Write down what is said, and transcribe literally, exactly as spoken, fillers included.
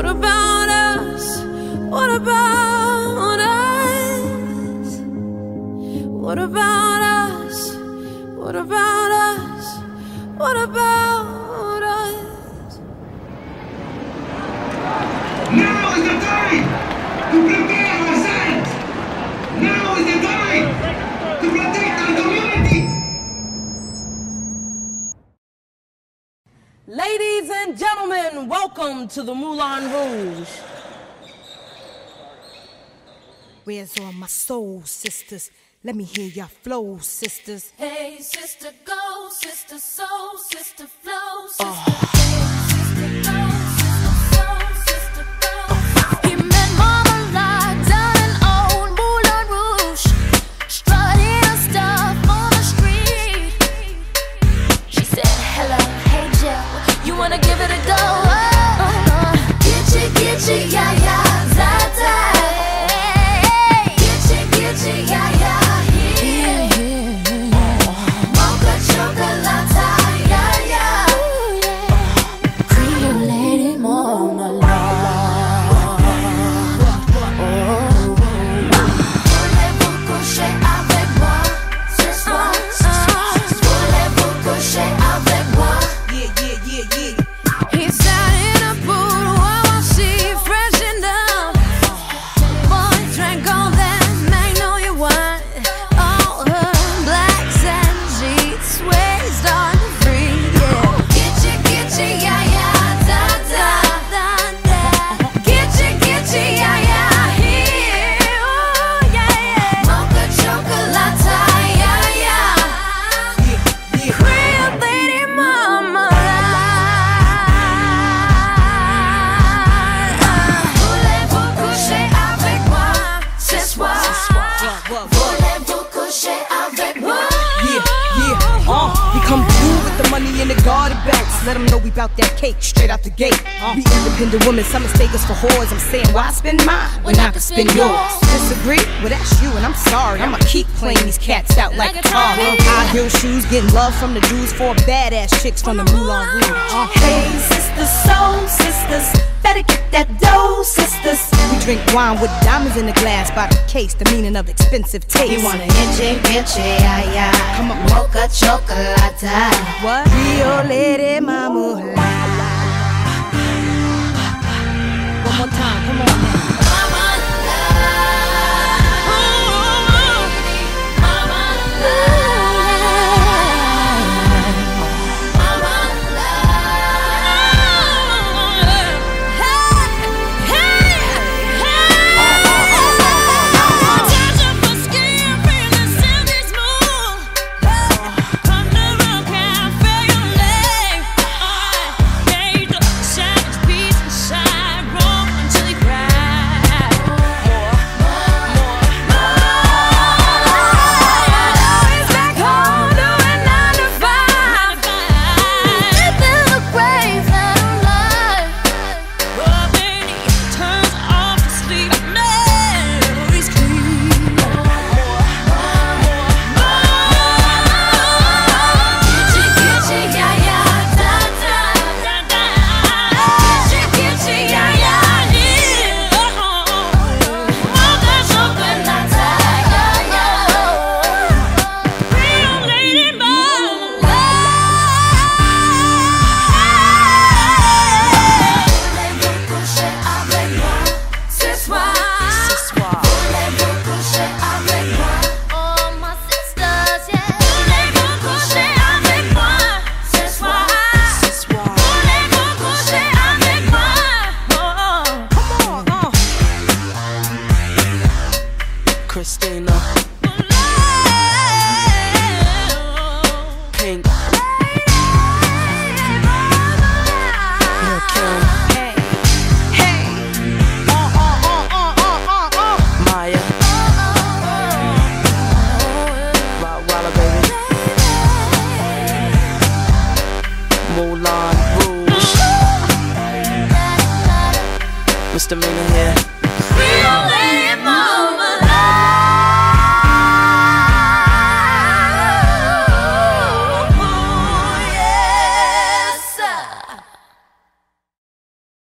What about us? What about us? What about us? What about us? What about us? Now is the time to prepare ourselves. Now is the time to protect our community. Ladies and gentlemen, welcome to the Moulin Rouge. Where's all my soul sisters? Let me hear your flow, sisters. Hey, sister, go, sister, soul, sister, flow, sister. Oh. In the garden belts, let them know we bout that cake straight out the gate. Uh, we independent women, some mistake us for whores. I'm saying, why spend mine when I can spend yours? Disagree? Well, that's you, and I'm sorry. I'ma keep playing these cats out like a car. High heel shoes, getting love from the Jews, four badass chicks from the Moulin Rouge. Uh, hey, sisters, soul sisters, better get that dough, sisters. We drink wine with diamonds in the glass by the case, the meaning of expensive taste. You want an inche, inche, ay, ay. Come on, mocha chocolate. What? Rio Lady Mama. One more time, come on now. Christina, Pink, Lil' Kim, Hey, hey, uh, uh, uh, uh, uh, uh, uh. Maya, Rock Walla, baby, Moulin Rouge, Misdemeanor here.